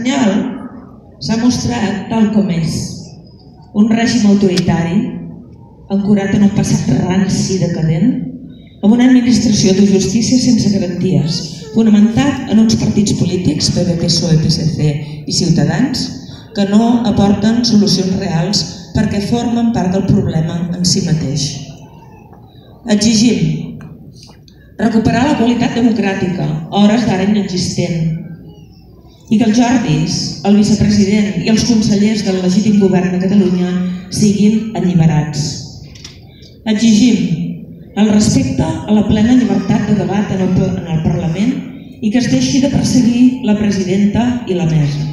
espanyol s'ha mostrat tal com és, un règim autoritari, ancorat en un passat ranci decadent, amb una administració de justícia sense garanties, fonamentat en uns partits polítics, PP, PSOE, PSC i Ciutadans, que no aporten solucions reals perquè formen part del problema en si mateix. Exigim recuperar la qualitat democràtica, a hores d'ara inexistent, i que els Jordis, el vicepresident i els consellers del legítim govern de Catalunya siguin alliberats. Exigim el respecte a la plena llibertat de debat en el Parlament i que es deixi de perseguir la presidenta i la mesa.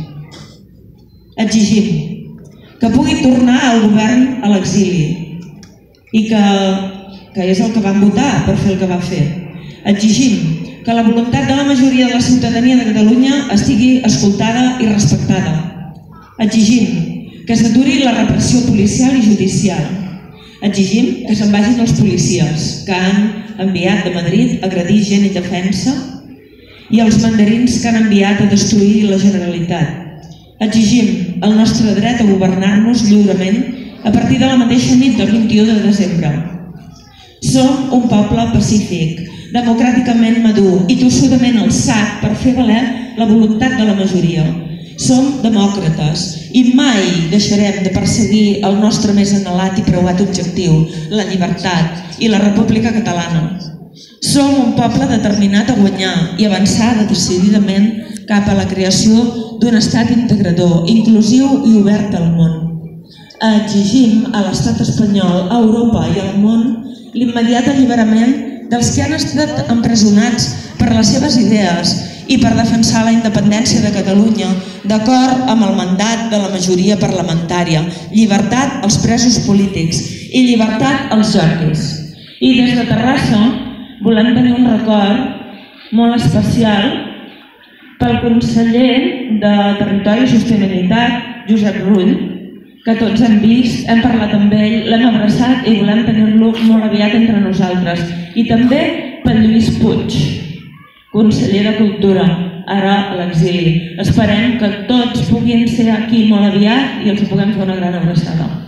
Exigim que pugui tornar el govern a l'exili i que és el que van votar per fer el que va fer. Exigim que la voluntat de la majoria de la ciutadania de Catalunya estigui escoltada i respectada. Exigim que s'aturi la repressió policial i judicial. Exigim que se'n vagin els policies que han enviat de Madrid a agredir gent indefensa i els mandarins que han enviat a destruir la Generalitat. Exigim el nostre dret a governar-nos lliurement a partir de la mateixa nit del 21 de desembre. Som un poble pacífic, democràticament madur i tossudament alçat per fer valer la voluntat de la majoria. Som demòcrates i mai deixarem de perseguir el nostre més anhelat i preuat objectiu, la llibertat i la República Catalana. Som un poble determinat a guanyar i avançar decididament cap a la creació d'un estat integrador, inclusiu i obert al món. Exigim a l'estat espanyol, a Europa i al món l'immediat alliberament dels que han estat empresonats per les seves idees i per defensar la independència de Catalunya d'acord amb el mandat de la majoria parlamentària. Llibertat als presos polítics i llibertat als Jordis. I des de Terrassa volem tenir un record molt especial pel conseller de Territori i Sostenibilitat, Josep Rull, que tots hem vist, hem parlat amb ell, l'hem abraçat i volem tenir-lo molt aviat entre nosaltres. I també pel Lluís Puig, conseller de Cultura, ara a l'exili. Esperem que tots puguin ser aquí molt aviat i els puguem fer una gran abraçada.